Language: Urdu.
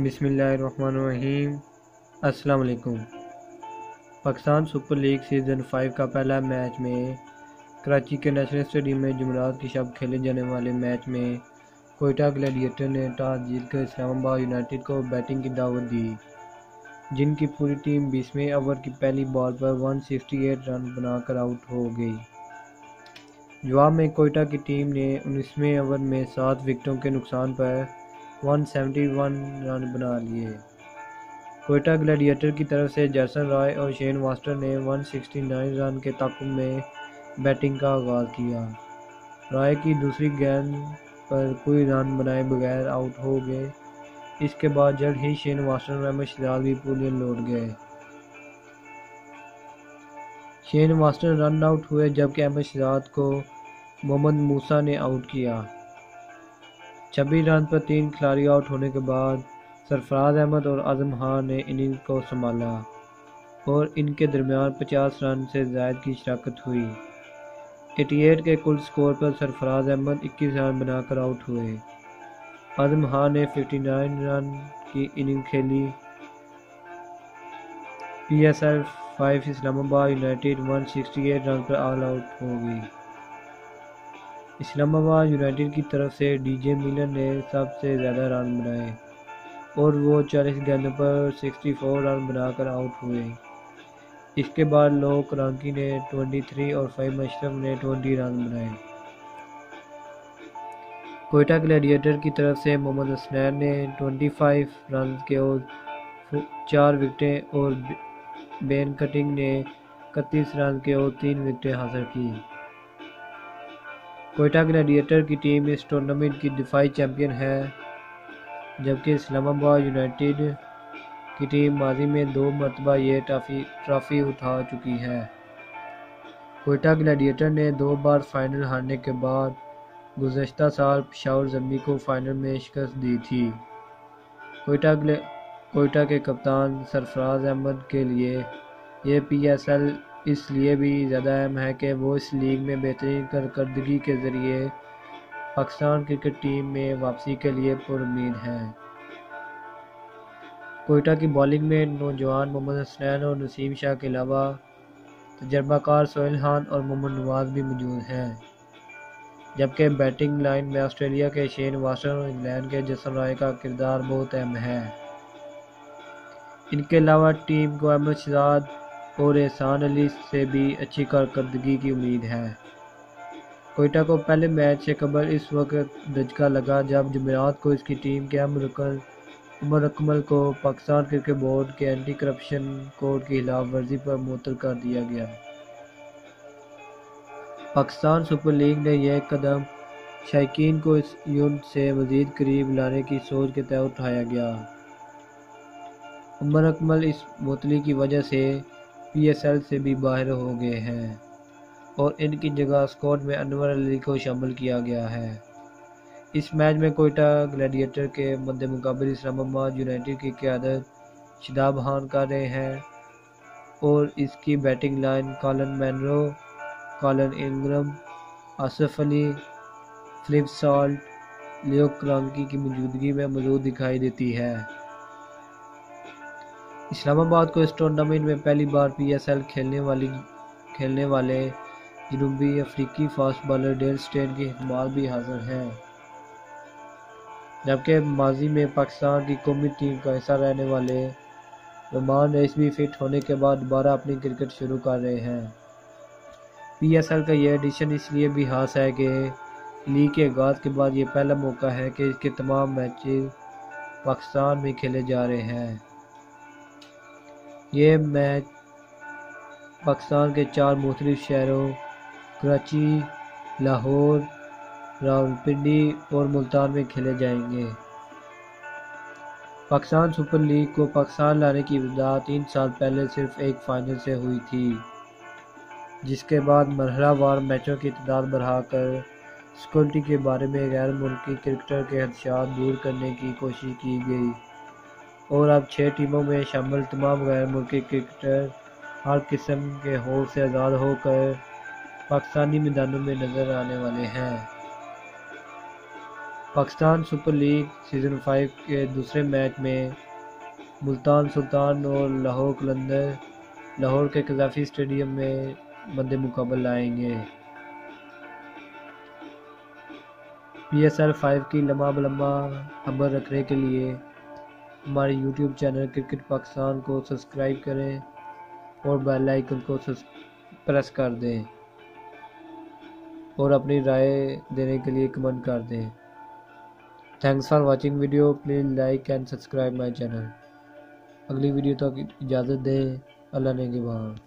بسم اللہ الرحمن الرحیم۔ السلام علیکم۔ پاکستان سپر لیگ سیزن 5 کا پہلا میچ میں کراچی کے نیشنل اسٹیڈیم میں جمعرات کی شب کھیلے جانے والے میچ میں کوئٹہ گلیڈیٹر نے ٹاس جیت کر اسلام آباد یونائیٹڈ کو بیٹنگ کی دعوت دی، جن کی پوری ٹیم 20ویں اوور کی پہلی بال پر 168 رن بنا کر آؤٹ ہو گئی۔ جواب میں کوئٹہ کی ٹیم نے 19ویں اوور میں 7 وکٹوں کے نقصان پر 171 رن بنا لیے۔ کوئٹہ گلیڈیٹر کی طرف سے جیسن رائے اور شین واسٹر نے 169 رن کے تعاقب میں بیٹنگ کا آغاز کیا۔ رائے کی دوسری گیند پر کوئی رن بنائے بغیر آؤٹ ہو گئے۔ اس کے بعد جلد ہی شین واسٹر اور احمد شہزاد بھی پولیاں لوٹ گئے۔ شین واسٹر رن آؤٹ ہوئے جبکہ احمد شہزاد کو محمد موسیٰ نے آؤٹ کیا۔ 26 رن پر 3 کھلاڑی آؤٹ ہونے کے بعد سرفراز احمد اور اعظم خان نے اننگ کو سنبھالا اور ان کے درمیان 50 رن سے زائد کی شراکت ہوئی۔ 88 کے کل سکور پر سرفراز احمد 21 رن بنا کر آؤٹ ہوئے۔ اعظم خان نے 59 رن کی اننگ کھیلی۔ پی ایس ایل 5 اسلام آباد یونائیٹڈ 168 رن پر آل آؤٹ ہو گئی۔ اسلام آباد یونائیٹڈ کی طرف سے ڈی جے میلر نے سب سے زیادہ رن بنائے اور وہ 40 گیندوں پر 64 رن بنا کر آؤٹ ہوئے۔ اس کے بعد لوک رانکی نے 23 اور فہیم اشرف نے 20 رن بنائے۔ کوئٹہ گلیڈیٹر کی طرف سے محمد حسنین نے 25 رن کے اور 4 وکٹیں اور بین کٹنگ نے 31 رن کے اور 3 وکٹیں حاصل کی۔ کوئٹہ گلیڈیٹر کی ٹیم اس ٹورنامنٹ کی دفاعی چیمپئن ہے، جبکہ اسلام آباد یونائیٹڈ کی ٹیم ماضی میں 2 مرتبہ یہ ٹرافی اٹھا چکی ہے۔ کوئٹہ گلیڈیٹر نے 2 بار فائنل ہارنے کے بعد گزشتہ سال پشاور زلمی کو فائنل میں شکست دی تھی۔ کوئٹہ کے کپتان سرفراز احمد کے لیے یہ پی ایس ایل اس لیے بھی زیادہ اہم ہے کہ وہ اس لیگ میں بہترین کارکردگی کے ذریعے پاکستان کرکٹ ٹیم میں واپسی کے لیے پر امید ہیں۔ کوئٹہ کی بالنگ میں نوجوان محمد حسنین اور نسیم شاہ کے علاوہ تجربہ کار سہیل خان اور محمد نواز بھی موجود ہیں، جبکہ بیٹنگ لائن میں آسٹریلیا کے شین واسٹر اور انگلینڈ کے جیسن رائے کا کردار بہت اہم ہے۔ ان کے علاوہ ٹیم کو احمد شہزاد اور احسان علی سے بھی اچھی کارکردگی کی امید ہے۔ کوئٹہ کو پہلے میچ سے قبل اس وقت دھچکا لگا جب جمعرات کو اس کی ٹیم کے اہم رکن عمر اکمل کو پاکستان کرکٹ بورڈ کے اینٹی کرپشن کوڈ کی خلاف ورزی پر معطل کر دیا گیا۔ پاکستان سپر لیگ نے یہ قدم شائقین کو اس یونٹ سے مزید قریب لانے کی سوچ کے تحت اٹھایا گیا۔ عمر اکمل اس معطلی کی وجہ سے پی ایس ایل سے بھی باہر ہو گئے ہیں اور ان کی جگہ اسکواڈ میں انور علی کو شامل کیا گیا ہے۔ اس میچ میں کوئٹہ گلیڈیٹر کے مد مقابل اسلام آباد یونائیٹڈ کی قیادت شاداب خان کر رہے ہیں اور اس کی batting line Colin Munro, Colin Ingram, Asif Ali, Phil Salt, Luke Ronchi کی موجودگی میں موجود دکھائی دیتی ہے۔ اسلام آباد کو اس ٹورنامنٹ میں پہلی بار پی ایس ایل کھیلنے والے جنوبی افریقی فاسٹ بالر ڈیل سٹین کی خدمات بھی حاصل ہیں، جبکہ ماضی میں پاکستان کی قومی ٹیم کا حصہ رہنے والے رومان ریس بھی فٹ ہونے کے بعد دوبارہ اپنی کرکٹ شروع کر رہے ہیں۔ پی ایس ایل کا یہ ایڈیشن اس لیے بھی خاص ہے کہ لیگ کے آغاز کے بعد یہ پہلا موقع ہے کہ اس کے تمام میچز پاکستان میں کھیلے جا رہے ہیں۔ یہ میچ پاکستان کے 4 مختلف شہروں کراچی، لاہور، راولپنڈی اور ملتان میں کھیلے جائیں گے۔ پاکستان سپر لیگ کو پاکستان لانے کی ابتدا 3 سال پہلے صرف ایک فائنل سے ہوئی تھی، جس کے بعد مرحلہ وار میچوں کی تعداد بڑھا کر سیکورٹی کے بارے میں غیر ملکی کرکٹر کے خدشات دور کرنے کی کوشش کی گئی اور اب 6 ٹیموں میں شامل تمام غیر ملکی کرکٹر ہر قسم کے خوف سے آزاد ہو کر پاکستانی میدانوں میں نظر آنے والے ہیں۔ پاکستان سپر لیگ سیزن 5 کے دوسرے میچ میں ملتان سلطان اور لاہور قلندر لاہور کے قذافی اسٹیڈیم میں مد مقابل آئیں گے۔ پی ایس ایل 5 کی لمحہ بلمحہ خبر رکھنے کے لیے ہمارے یوٹیوب چینل کرکٹ پاکستان کو سبسکرائب کریں اور بیل آئیکن کو پریس کر دیں اور اپنی رائے دینے کے لیے کمنٹ کر دیں۔ Thanks for watching video, please like and subscribe my channel. اگلی ویڈیو تک اجازت دیں، اللہ نے نگہبان۔